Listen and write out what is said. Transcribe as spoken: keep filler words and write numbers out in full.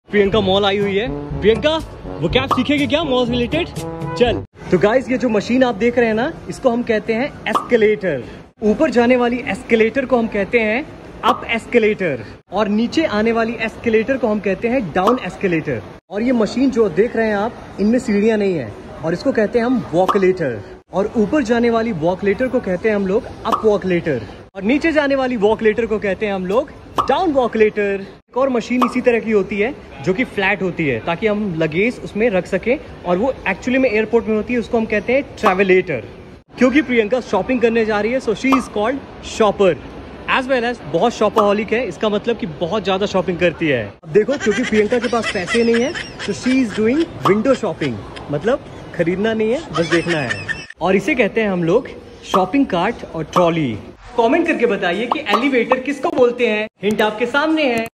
Priyanka mall आई हुई है। प्रियंका वो क्या सीखेगी क्या मॉल रिलेटेड? चल। तो गाइस ये जो मशीन आप देख रहे हैं ना, इसको हम कहते हैं एस्केलेटर। ऊपर जाने वाली एस्केलेटर को हम कहते हैं अप एस्केलेटर और नीचे आने वाली एस्केलेटर को हम कहते हैं डाउन एस्केलेटर। और ये मशीन जो देख रहे हैं आप, इनमें सीढ़ियां नहीं है और इसको कहते हैं हम वॉकलेटर। और ऊपर जाने वाली वॉकलेटर को कहते हैं हम लोग अप वॉकलेटर और नीचे जाने वाली वॉकलेटर को कहते हैं हम लोग डाउन वॉकलेटर। एक और मशीन इसी तरह की होती है जो कि फ्लैट होती है ताकि हम लगेज उसमें रख सकें और वो एक्चुअली में एयरपोर्ट में होती है, उसको हम कहते हैं ट्रैवलेटर। क्योंकि प्रियंका शॉपिंग करने जा रही है so she is called shopper as well as बहुत शॉपaholic है। इसका मतलब कि बहुत ज्यादा शॉपिंग करती है। अब देखो क्योंकि प्रियंका के पास पैसे नहीं है तो she is doing window shopping, मतलब खरीदना नहीं है बस देखना है। और इसे कहते हैं हम लोग शॉपिंग कार्ट और ट्रॉली। कमेंट करके बताइए कि एलिवेटर किसको बोलते हैं। हिंट आपके सामने है।